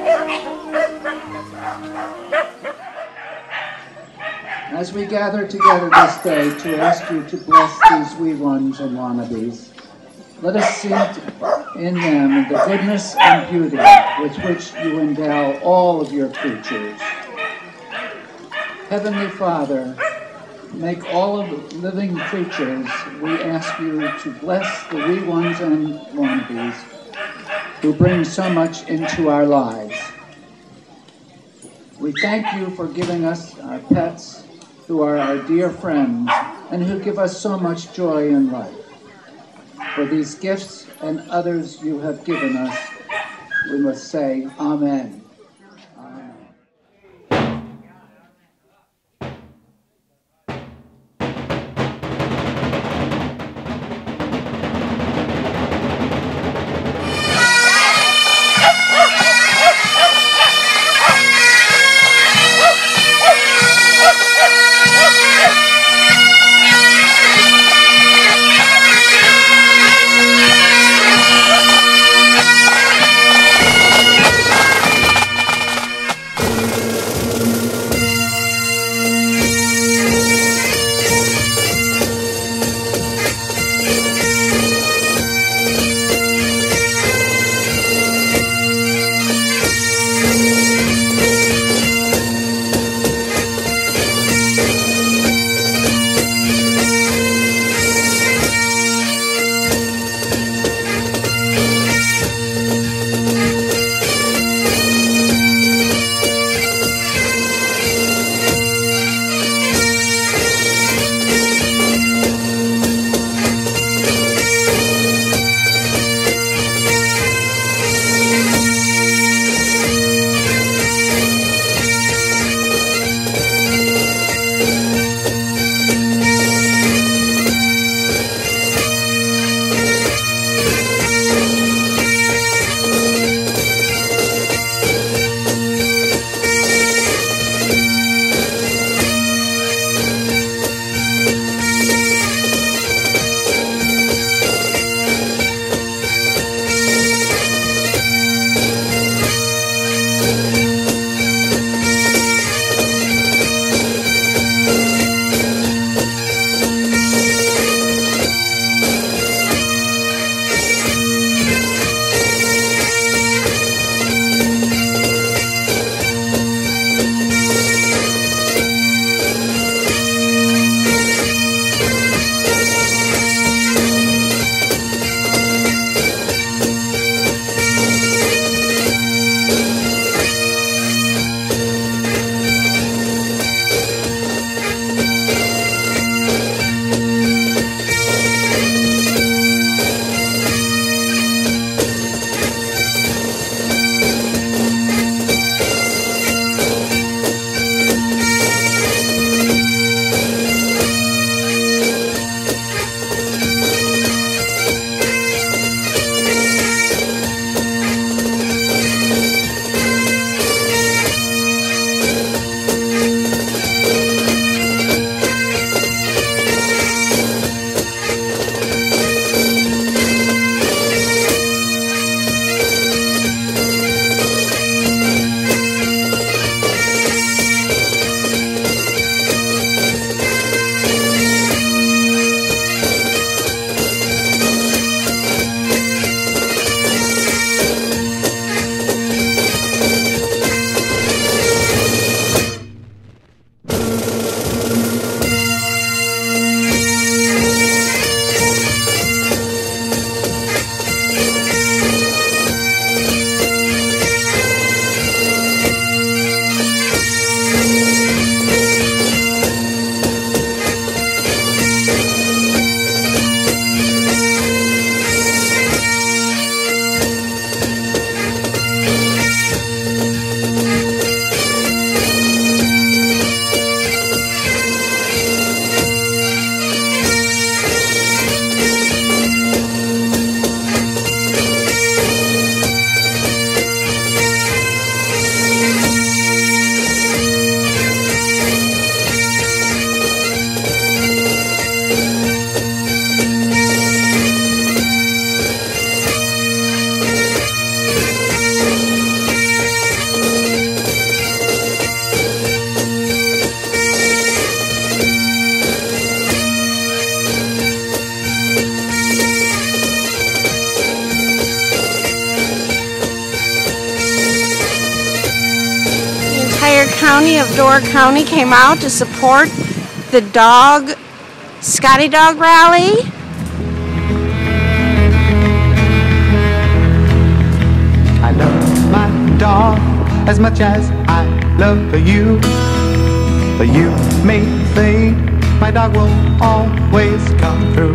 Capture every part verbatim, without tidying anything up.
As we gather together this day to ask you to bless these wee ones and wannabes, let us see in them the goodness and beauty with which you endow all of your creatures. Heavenly Father, make all of the living creatures, we ask you to bless the wee ones and wannabes who bring so much into our lives. We thank you for giving us our pets, who are our dear friends and who give us so much joy in life. For these gifts and others you have given us, we must say, Amen. County of Door County came out to support the dog, Scottie Dog Rally. I love my dog as much as I love you. But you may think my dog will always come through.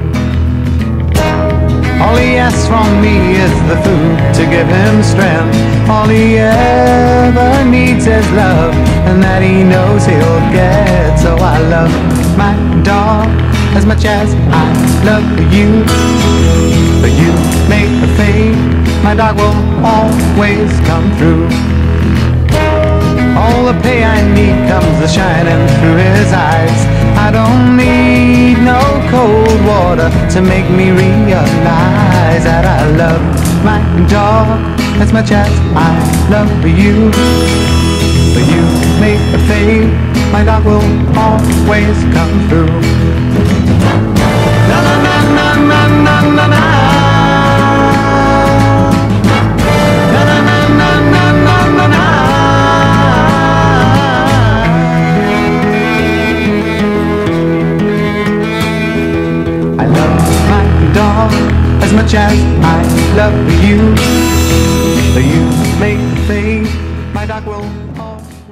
All he asks from me is the food to give him strength. All he ever needs is love, and that he knows he'll get. So I love my dog as much as I love you. But you make me think my dog will always come through. All the pay I need comes shining through his eyes. I don't need no cold water to make me realize that I love my dog as much as I love you. But you make me think my dog will always come through. Na na na na na na na na. Na na na na na na na na. I love my dog as much as I love you. But you make me think my dog will always